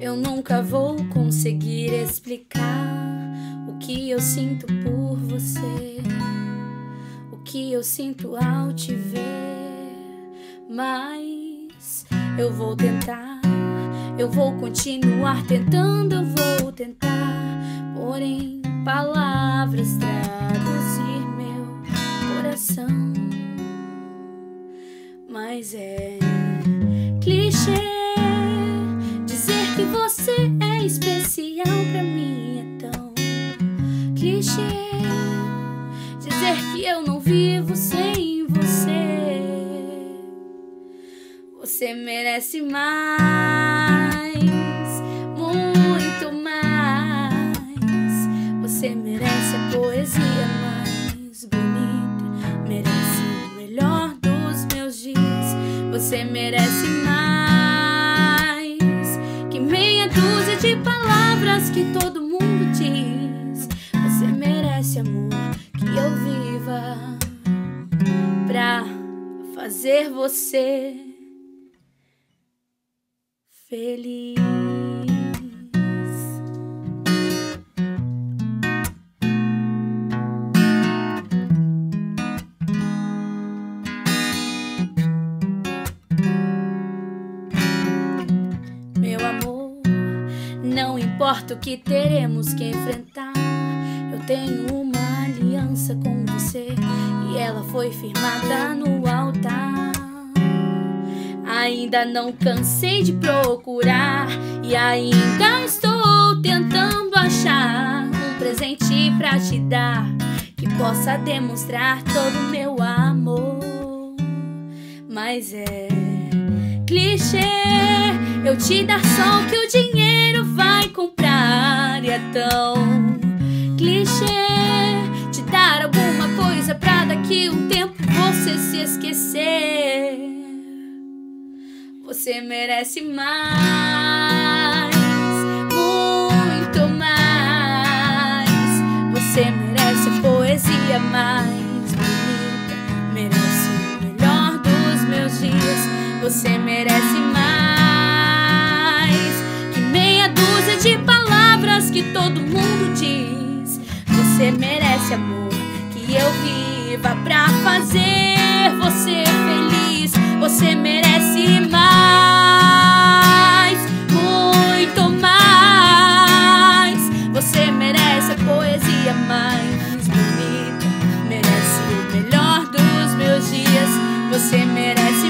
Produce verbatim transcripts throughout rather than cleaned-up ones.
Eu nunca vou conseguir explicar o que eu sinto por você, o que eu sinto ao te ver. Mas eu vou tentar, eu vou continuar tentando, eu vou tentar pôr em palavras, traduzir meu coração. Mas é clichê dizer que você é especial pra mim, é tão clichê dizer que eu não vivo sem você. Você merece mais, muito mais. Você merece a poesia mais bonita, merece o melhor dos meus dias. Você merece mais que meia dúzia de palavras que todo mundo diz. Você merece amor, que eu viva pra fazer você feliz. Meu amor, não importa o que teremos que enfrentar, eu tenho uma aliança com você e ela foi firmada no altar. Ainda não cansei de procurar e ainda estou tentando achar um presente pra te dar que possa demonstrar todo o meu amor. Mas é clichê eu te dar só o que o dinheiro vai comprar, e é tão clichê te dar alguma coisa pra daqui um tempo você se esquecer. Você merece mais, muito mais. Você merece a poesia mais bonita, merece o melhor dos meus dias. Você merece mais que meia dúzia de palavras que todo mundo diz. Você merece amor, que eu viva pra fazer você feliz. Você merece mais, muito mais. Você merece a poesia mais bonita, merece o melhor dos meus dias. Você merece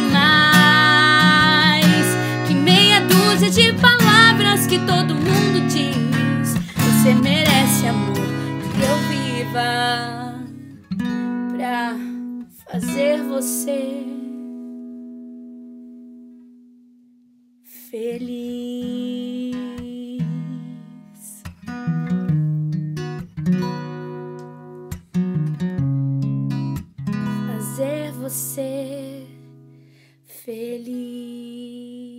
mais que meia dúzia de palavras que todo mundo diz. Você merece amor, que eu viva pra fazer você feliz. Fazer você feliz.